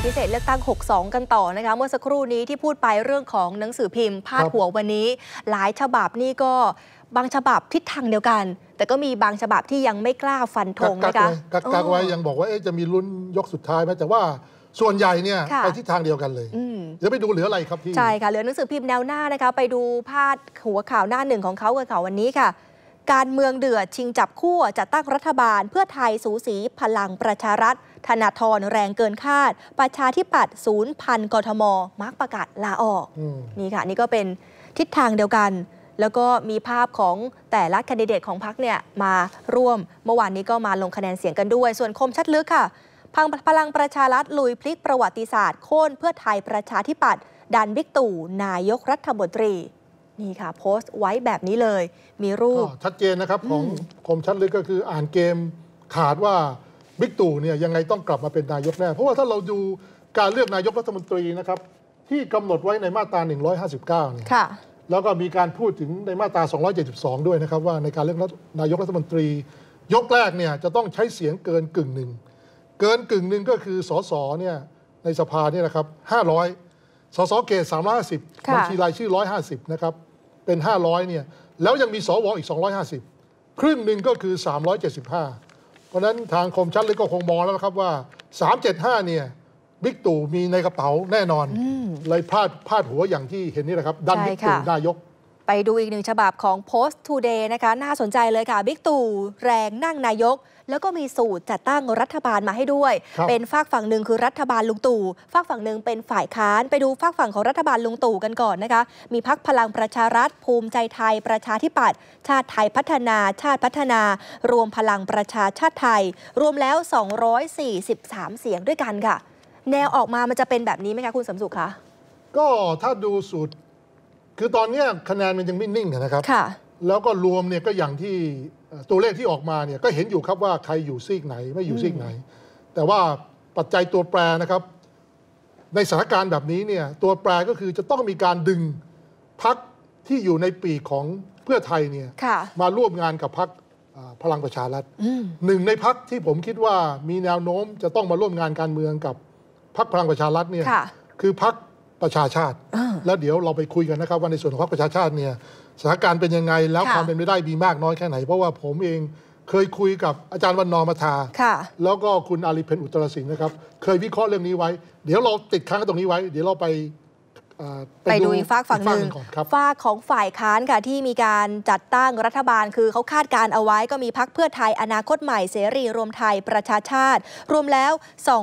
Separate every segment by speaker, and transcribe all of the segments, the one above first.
Speaker 1: พิเศษเลือกตั้ง 62 กันต่อนะคะเมื่อสักครู่นี้ที่พูดไปเรื่องของหนังสือพิมพ์พาดหัววันนี้หลายฉบับนี่ก็บางฉบับทิศทางเดียวกันแต่ก็มีบางฉบับที่ยังไม่กล้าฟันธงนะคะ
Speaker 2: กักไว้ยังบอกว่าจะมีลุ้นยกสุดท้ายไหมแต่ว่าส่วนใหญ่เนี่ยไปทิศทางเดียวกันเลยเดี๋ยวไปดูเหลืออะไรครับที่
Speaker 1: ใช่ค่ะเหลือหนังสือพิมพ์แนวหน้านะคะไปดูพาดหัวข่าวหน้าหนึ่งของเขากับข่าววันนี้ค่ะการเมืองเดือดชิงจับคู่จัดตั้งรัฐบาลเพื่อไทยสูสีพลังประชารัฐธนาธรแรงเกินคาดประชาธิปัตย์ศูนย์พันกทมมักประกาศลาออกนี่ค่ะนี่ก็เป็นทิศทางเดียวกันแล้วก็มีภาพของแต่ละแคนดิเดตของพรรคเนี่ยมาร่วมเมื่อวานนี้ก็มาลงคะแนนเสียงกันด้วยส่วนคมชัดลึกค่ะพลังประชารัฐลุยพลิกประวัติศาสตร์โค่นเพื่อไทยประชาธิปัตย์ดันบิ๊กตู่นายกรัฐมนตรีนี่ค่ะโพสต์ไว้แบบนี้เลยมีรูป
Speaker 2: ชัดเจนนะครับของคมชัดลึกก็คืออ่านเกมขาดว่าบิ๊กตู่เนี่ยยังไงต้องกลับมาเป็นนายกแน่เพราะว่าถ้าเราดูการเลือกนายกรัฐมนตรีนะครับที่กำหนดไว้ในมาตรา159เนี่ยแล้วก็มีการพูดถึงในมาตรา272ด้วยนะครับว่าในการเลือกนายกรัฐมนตรียกแรกเนี่ยจะต้องใช้เสียงเกินกึ่งหนึ่งก็คือสสเนี่ยในสภาเนี่ยนะครับ500สสเขต350บัญชีรายชื่อ150นะครับเป็น500เนี่ยแล้วยังมีสวอีก250ครึ่งหนึ่งก็คือ375เพราะนั้นทางคมชัดเลยก็คงมองแล้วครับว่า375เนี่ยบิ๊กตู่มีในกระเป๋าแน่นอนเลยพาดหัวอย่างที่เห็นนี่แหละครับดันบิ๊กตู่นายก
Speaker 1: ไปดูอีกหนึ่งฉบับของ Post Today นะคะน่าสนใจเลยค่ะบิ๊กตู่แรงนั่งนายกแล้วก็มีสูตรจัดตั้งรัฐบาลมาให้ด้วยเป็นฝากฝั่งหนึ่งคือรัฐบาลลุงตู่ฝากฝั่งหนึ่งเป็นฝ่ายค้านไปดูฝากฝั่งของรัฐบาลลุงตู่กันก่อนนะคะมีพรรคพลังประชารัฐภูมิใจไทยประชาธิปัตย์ชาติไทยพัฒนาชาติพัฒนารวมพลังประชาชาติไทยรวมแล้ว243เสียงด้วยกันค่ะแนวออกมามันจะเป็นแบบนี้ไหมคะคุณสมสุขคะ
Speaker 2: ก็ถ้าดูสูตรคือตอนนี้คะแนนมันยังไม่นิ่งนะครับแล้วก็รวมเนี่ยก็อย่างที่ตัวเลขที่ออกมาเนี่ยก็เห็นอยู่ครับว่าใครอยู่ซีกไหนไม่อยู่ซีกไหนแต่ว่าปัจจัยตัวแปรนะครับในสถานการณ์แบบนี้เนี่ยตัวแปรก็คือจะต้องมีการดึงพรรคที่อยู่ในปีกของเพื่อไทยเนี่ยมาร่วมงานกับพรรคพลังประชารัฐหนึ่งในพรรคที่ผมคิดว่ามีแนวโน้มจะต้องมาร่วมงานการเมืองกับพรรคพลังประชารัฐเนี่ยคือพรรคประชาชาติแล้วเดี๋ยวเราไปคุยกันนะครับว่าในส่วนของพรรคประชาชาติเนี่ยสถานการณ์เป็นยังไงแล้วความเป็นไปได้มีมากน้อยแค่ไหนเพราะว่าผมเองเคยคุยกับอาจารย์วันนอร์มาทาแล้วก็คุณอาลีเพนอุตรศิลป์นะครับเคยวิเคราะห์เรื่องนี้ไว้เดี๋ยวเราติดค้างตรงนี้ไว้เดี๋ยวเราไป
Speaker 1: ดูอีกฝากฝั่งหนึ่งฝากของฝ่ายค้านค่ะที่มีการจัดตั้งรัฐบาลคือเขาคาดการเอาไว้ก็มีพรรคเพื่อไทยอนาคตใหม่เสรีรวมไทยประชาชาติรวมแล้ว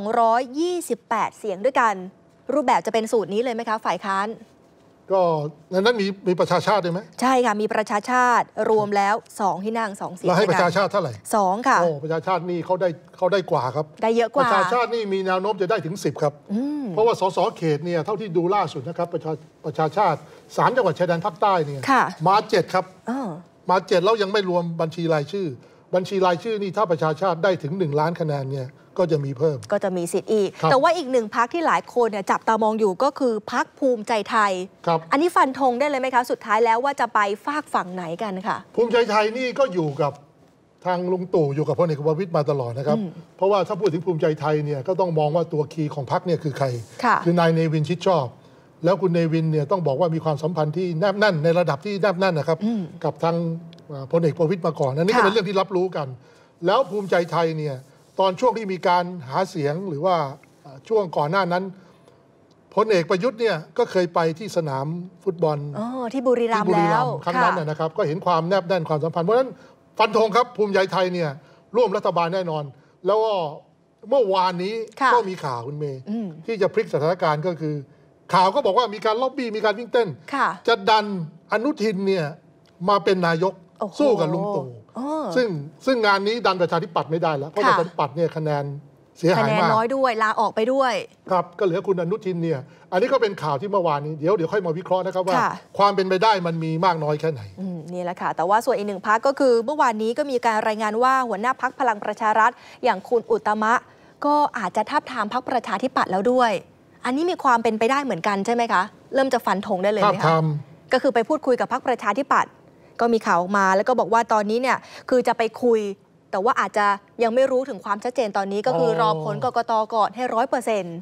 Speaker 1: 228เสียงด้วยกันรูปแบบจะเป็นสูตรนี้เลยไหมคะฝ่ายค้าน
Speaker 2: ก็นั้นมีประชาชาติได้ไหม
Speaker 1: ใช่ค่ะมีประชาชาติรวมแล้ว2ที่นั่ง2เสียง
Speaker 2: เราให้ประชาชาติเท่าไหร่
Speaker 1: 2ค่ะ
Speaker 2: โอ้ประชาชาตินี่เขาได้กว่าครับ
Speaker 1: ได้เยอะกว่า
Speaker 2: ประชาชาตินี่มีแนวโน้มจะได้ถึง10ครับเพราะว่าสสเขตเนี่ยเท่าที่ดูล่าสุดนะครับประชาชาติ3จังหวัดชายแดนภาคใต้เนี่ยมา7ครับมา7แล้วยังไม่รวมบัญชีรายชื่อนี่ถ้าประชาชาติได้ถึง1 ล้านคะแนนเนี่ยก็จะมีเพิ่ม
Speaker 1: ก็จะมีสิทธิ์อีกแต่ว่าอีกหนึ่งพรรคที่หลายคนเนี่ยจับตามองอยู่ก็คือพรรคภูมิใจไทยอันนี้ฟันธงได้เลยไหมคะสุดท้ายแล้วว่าจะไปฝากฝั่งไหนกันค่ะ
Speaker 2: ภูมิใจไทยนี่ก็อยู่กับทางลุงตู่อยู่กับพลเอกประวิตรมาตลอดนะครับเพราะว่าถ้าพูดถึงภูมิใจไทยเนี่ยก็ต้องมองว่าตัวคีย์ของพรรคเนี่ยคือใครคือนายเนวินชิดชอบแล้วคุณเนวินเนี่ยต้องบอกว่ามีความสัมพันธ์ที่แนบแน่นในระดับที่แนบแน่นนะครับกับทางพลเอกประวิตรมาก่อนอันนี้ก็เป็นเรื่องที่รับรู้กันแล้วภูมิใจไทยเนี่ยตอนช่วงที่มีการหาเสียงหรือว่าช่วงก่อนหน้านั้นพลเอกประยุทธ์เนี่ยก็เคยไปที่สนามฟุตบอล
Speaker 1: ที่บุรีรัมย์แล้ว
Speaker 2: ครั้งนั้นนะครับก็เห็นความแนบแน่นความสัมพันธ์เพราะฉะนั้นฟันธงครับภูมิใจไทยเนี่ยร่วมรัฐบาลแน่นอนแล้วก็เมื่อวานนี้ก็มีข่าวคุณเมย์ที่จะพลิกสถานการณ์ก็คือข่าวก็บอกว่ามีการล็อบบี้มีการวิ่งเต้นจะดันอนุทินเนี่ยมาเป็นนายกสู้กับลุงตู่ซึ่งงานนี้ดันประชาธิปัตย์ไม่ได้แล้วเพราะประชาธิปัตย์เนี่ยคะแนนเสียหายมากคะแนน
Speaker 1: น้อยด้วยลาออกไปด้วย
Speaker 2: ครับก็เหลือคุณอนุทินเนี่ยอันนี้ก็เป็นข่าวที่เมื่อวานนี้เดี๋ยวค่อยมาวิเคราะห์นะครับว่าความเป็นไปได้มันมีมากน้อยแค่ไหน
Speaker 1: นี่แหละค่ะแต่ว่าส่วนอีกหนึ่งพรรคก็คือเมื่อวานนี้ก็มีการรายงานว่าหัวหน้าพรรคพลังประชารัฐอย่างคุณอุตมะก็อาจจะทาบทามพรรคประชาธิปัตย์แล้วด้วยอันนี้มีความเป็นไปได้เหมือนกันใช่ไหมคะเริ่มจะฟันธงได้เลยไหมคะก็คือไปพูดคุยกับพรรคประชาธิปัตย์ก็มีข่าวออกมาแล้วก็บอกว่าตอนนี้เนี่ยคือจะไปคุยแต่ว่าอาจจะยังไม่รู้ถึงความชัดเจนตอนนี้ก็คือรอผลกกต.ก่อนให้100%
Speaker 2: ค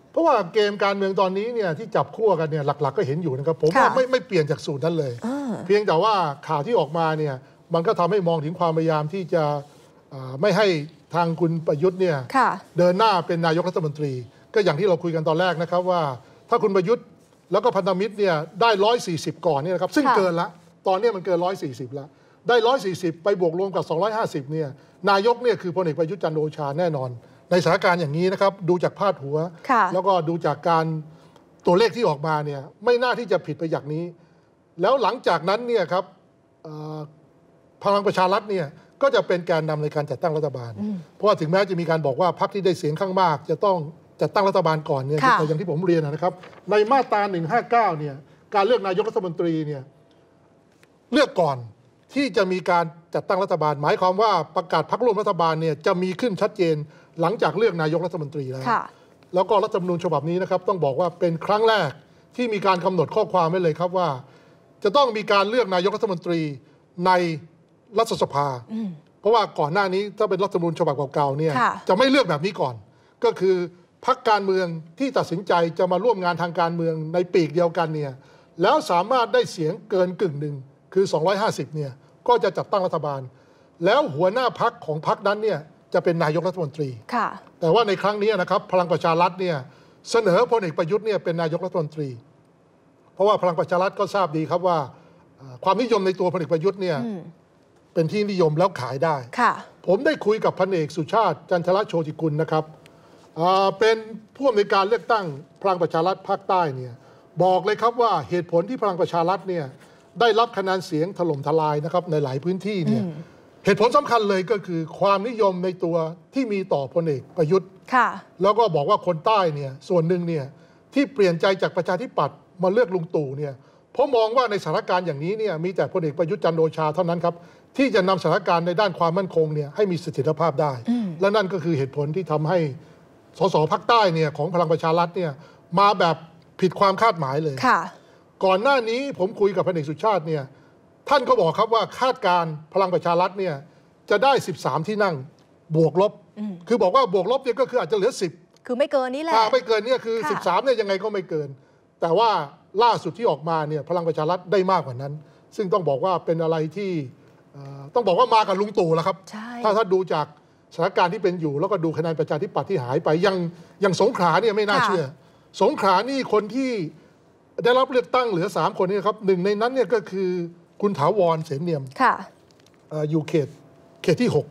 Speaker 2: เพราะว่าเกมการเมืองตอนนี้เนี่ยที่จับขั้วกันเนี่ยหลักๆก็เห็นอยู่นะครับผมว่าไม่เปลี่ยนจากสูตรนั้นเลยเพียงแต่ว่าข่าวที่ออกมาเนี่ยมันก็ทำให้มองถึงความพยายามที่จะไม่ให้ทางคุณประยุทธ์เนี่ยเดินหน้าเป็นนายกรัฐมนตรีก็อย่างที่เราคุยกันตอนแรกนะครับว่าถ้าคุณประยุทธ์แล้วก็พันธมิตรเนี่ยได้140ก่อนเนี่ยนะครับซึ่งเกินละตอนนี้มันเกิน140แล้วได้140ไปบวกรวมกับ250เนี่ยนายกเนี่ยคือพลเอกประยุทธ์จันทร์โอชาแน่นอนในสถานการณ์อย่างนี้นะครับดูจากพาดหัวแล้วก็ดูจากการตัวเลขที่ออกมาเนี่ยไม่น่าที่จะผิดไปอย่างนี้แล้วหลังจากนั้นเนี่ยครับพลังประชารัฐเนี่ยก็จะเป็นแกนนำในการจัดตั้งรัฐบาลเพราะว่าถึงแม้จะมีการบอกว่าพรรคที่ได้เสียงข้างมากจะต้องจัดตั้งรัฐบาลก่อนเนี่ยแต่อย่างที่ผมเรียนนะครับในมาตรา159เนี่ยการเลือกนายกรัฐมนตรีเนี่ยเลือกก่อนที่จะมีการจัดตั้งรัฐบาลหมายความว่าประกาศพรรคร่วมรัฐบาลเนี่ยจะมีขึ้นชัดเจนหลังจากเลือกนายกรัฐมนตรีแล้วก็รัฐธรรมนูญฉบับนี้นะครับต้องบอกว่าเป็นครั้งแรกที่มีการกำหนดข้อความไว้เลยครับว่าจะต้องมีการเลือกนายกรัฐมนตรีในรัฐสภาเพราะว่าก่อนหน้านี้ถ้าเป็นรัฐธรรมนูญฉบับเก่าๆเนี่ยจะไม่เลือกแบบนี้ก่อนก็คือพรรคการเมืองที่ตัดสินใจจะมาร่วมงานทางการเมืองในปีกเดียวกันเนี่ยแล้วสามารถได้เสียงเกินกึ่งหนึ่งคือ250เนี่ยก็จะจัดตั้งรัฐบาลแล้วหัวหน้าพรรคของพรรคนั้นเนี่ยจะเป็นนายกรัฐมนตรีแต่ว่าในครั้งนี้นะครับพลังประชารัฐเนี่ยเสนอพลเอกประยุทธ์เนี่ยเป็นนายกรัฐมนตรีเพราะว่าพลังประชารัฐก็ทราบดีครับว่าความนิยมในตัวพลเอกประยุทธ์เนี่ยเป็นที่นิยมแล้วขายได้ผมได้คุยกับพลเอกสุชาติจันทรโชติกุลนะครับเป็นผู้อำนวยการเลือกตั้งพลังประชารัฐภาคใต้เนี่ยบอกเลยครับว่าเหตุผลที่พลังประชารัฐเนี่ยได้รับคะแนนเสียงถล่มทลายนะครับในหลายพื้นที่เนี่ยเหตุผลสำคัญเลยก็คือความนิยมในตัวที่มีต่อพลเอกประยุทธ์แล้วก็บอกว่าคนใต้เนี่ยส่วนหนึ่งเนี่ยที่เปลี่ยนใจจากประชาธิปัตย์มาเลือกลุงตู่เนี่ยเพราะมองว่าในสถานการณ์อย่างนี้เนี่ยมีแต่พลเอกประยุทธ์จันทร์โอชาเท่านั้นครับที่จะนำสถานการณ์ในด้านความมั่นคงเนี่ยให้มีเสถียรภาพได้และนั่นก็คือเหตุผลที่ทำให้สสภาคใต้เนี่ยของพลังประชารัฐเนี่ยมาแบบผิดความคาดหมายเลยก่อนหน้านี้ผมคุยกับพลเอกสุชาติเนี่ยท่านก็บอกครับว่าคาดการพลังประชารัฐเนี่ยจะได้13ที่นั่งบวกลบคือบอกว่าบวกลบเนี่ยก็คืออาจจะเหลือ10คือไม่เกินนี้แหละไม่เกินเนี่ยคือ13เนี่ยยังไงก็ไม่เกินแต่ว่าล่าสุดที่ออกมาเนี่ยพลังประชารัฐได้มากกว่านั้นซึ่งต้องบอกว่าเป็นอะไรที่ต้องบอกว่ามากับลุงตู่แล้วครับถ้าดูจากสถานการณ์ที่เป็นอยู่แล้วก็ดูคะแนนประชาธิปัตย์ที่หายไปยังสงขลาเนี่ยไม่น่าเชื่อสงขลานี่คนที่ได้รับเลือกตั้งเหลือ3คนนี่ครับหนึ่งในนั้นเนี่ยก็คือคุณถาวรเสนเนียมอยู่เขตที่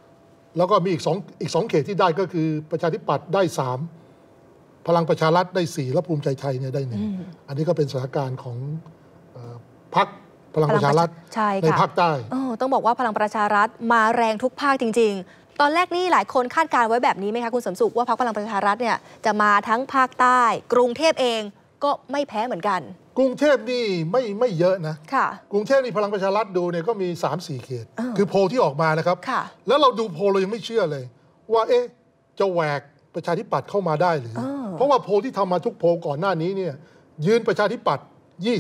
Speaker 2: 6แล้วก็มีอีก2เขตที่ได้ก็คือประชาธิปัตย์ได้3พลังประชารัฐได้4และภูมิใจไทยเนี่ยได้1อันนี้ก็เป็นสถานการณ์ของพรรคพลังประชารัฐในภาคใต้
Speaker 1: ต้องบอกว่าพลังประชารัฐมาแรงทุกภาคจริงๆตอนแรกนี่หลายคนคาดการณ์ไว้แบบนี้ไหมคะคุณสมสุขว่าพรรคพลังประชารัฐเนี่ยจะมาทั้งภาคใต้กรุงเทพเองก็ไม่แพ้เหมือนกัน
Speaker 2: กรุงเทพนี่ไม่เยอะนะกรุงเทพนี่พลังประชารัฐดูเนี่ยก็มี 3-4 เขตคือโพลที่ออกมานะครับแล้วเราดูโพลเรายังไม่เชื่อเลยว่าจะแหวกประชาธิปัตย์เข้ามาได้หรือเพราะว่าโพลที่ทำมาทุกโพลก่อนหน้านี้เนี่ยยืนประชาธิปัตย์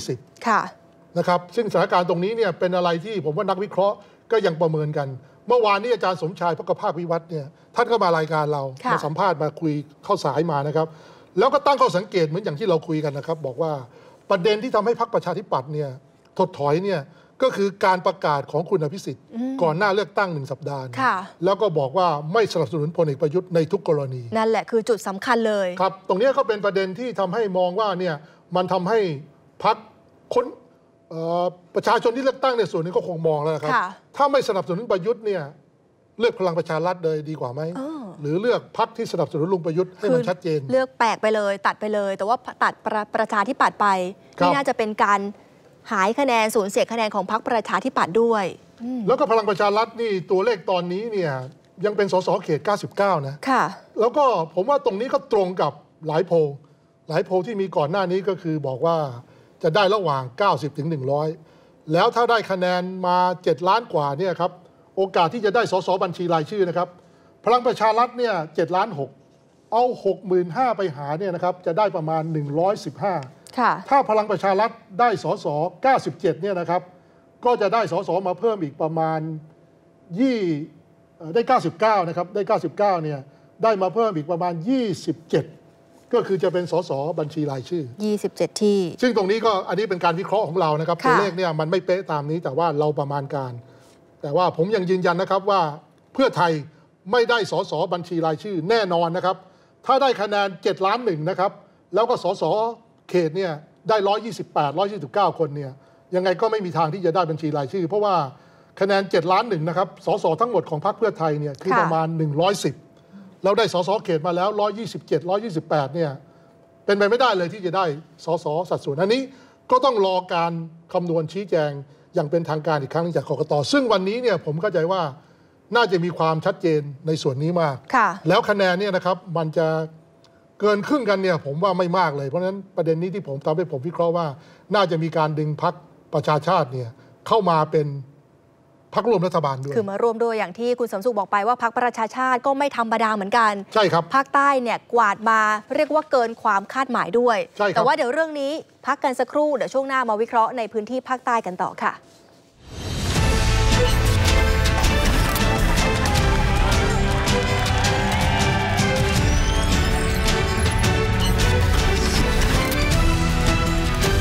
Speaker 2: 20นะครับซึ่งสถานการณ์ตรงนี้เนี่ยเป็นอะไรที่ผมว่านักวิเคราะห์ก็ยังประเมินกันเมื่อวานนี้อาจารย์สมชายพกภาควิวัฒน์เนี่ยท่านก็มารายการเรามาสัมภาษณ์มาคุยเข้าสายมานะครับแล้วก็ตั้งข้อสังเกตเหมือนอย่างที่เราคุยกันนะครับบอกว่าประเด็นที่ทำให้พรรคประชาธิปัตย์เนี่ยถดถอยเนี่ยก็คือการประกาศของคุณอภิสิทธิ์ก่อนหน้าเลือกตั้ง1 สัปดาห์แล้วก็บอกว่าไม่สนับสนุนพลเอกประยุทธ์ในทุกกรณี
Speaker 1: นั่นแหละคือจุดสำคัญเลย
Speaker 2: ครับตรงนี้ก็เป็นประเด็นที่ทำให้มองว่าเนี่ยมันทำให้พรรคประชาชนที่เลือกตั้งในส่วนนี้ก็คงมองแล้วครับถ้าไม่สนับสนุนประยุทธ์เนี่ยเลือกพลังประชารัฐเลยดีกว่าไหมหรือเลือกพรรคที่สนับสนุนลุงประยุทธ์ให้มันชัดเจน
Speaker 1: เลือกแปลกไปเลยตัดไปเลยแต่ว่าตัดประชาธิปัตย์ไปนี่น่าจะเป็นการหายคะแนนสูญเสียคะแนนของพรรคประชาธิปัตย์ด้วย
Speaker 2: แล้วก็พลังประชารัฐนี่ตัวเลขตอนนี้เนี่ยยังเป็นสสเขต99นะแล้วก็ผมว่าตรงนี้ก็ตรงกับหลายโพลที่มีก่อนหน้านี้ก็คือบอกว่าจะได้ระหว่าง90 ถึง 100แล้วถ้าได้คะแนนมา7 ล้านกว่าเนี่ยครับโอกาสที่จะได้สสบัญชีรายชื่อนะครับพลังประชารัฐเนี่ย7.6 ล้านเอา 65,000 ไปหาเนี่ยนะครับจะได้ประมาณ115ถ้าพลังประชารัฐได้สส97เนี่ยนะครับก็จะได้สสมาเพิ่มอีกประมาณได้99นะครับได้99เนี่ยได้มาเพิ่มอีกประมาณ27 ก็คือจะเป็นสสบัญชีรายชื่อ
Speaker 1: 27 ที่
Speaker 2: ซึ่งตรงนี้ก็อันนี้เป็นการวิเคราะห์ของเรานะครับตัวเลขเนี่ยมันไม่เป๊ะตามนี้แต่ว่าเราประมาณการแต่ว่าผมยังยืนยันนะครับว่าเพื่อไทยไม่ได้สสบัญชีรายชื่อแน่นอนนะครับถ้าได้คะแนน7 ล้าน1นะครับแล้วก็สสเขตเนี่ยได้128 129 คนเนี่ยยังไงก็ไม่มีทางที่จะได้บัญชีรายชื่อเพราะว่าคะแนน7 ล้าน1นะครับสสทั้งหมดของพรรคเพื่อไทยเนี่ยคือประมาณ110แล้วได้สสเขตมาแล้ว127 128เนี่ยเป็นไปไม่ได้เลยที่จะได้สสสัดส่วนอันนี้ก็ต้องรอการคำนวณชี้แจงอย่างเป็นทางการอีกครั้งจากกกต.ซึ่งวันนี้เนี่ยผมเข้าใจว่าน่าจะมีความชัดเจนในส่วนนี้มากแล้วคะแนนเนี่ยนะครับมันจะเกินครึ่งกันเนี่ยผมว่าไม่มากเลยเพราะฉะนั้นประเด็นนี้ที่ผมทำให้ผมวิเคราะห์ว่าน่าจะมีการดึงพรรคประชาชาติเนี่ยเข้ามาเป็นพรรคร่วมรัฐบาลด้วย
Speaker 1: คือมาร่วมด้วยอย่างที่คุณสมสุขบอกไปว่าพรรคประชาชาติก็ไม่ธรรมดาเหมือนกัน
Speaker 2: ใช่ครับ
Speaker 1: ภาคใต้เนี่ยกวาดมาเรียกว่าเกินความคาดหมายด้วย
Speaker 2: ใช่ครับ
Speaker 1: แต่ว่าเดี๋ยวเรื่องนี้พักกันสักครู่เดี๋ยวช่วงหน้ามาวิเคราะห์ในพื้นที่ภาคใต้กันต่อค่ะ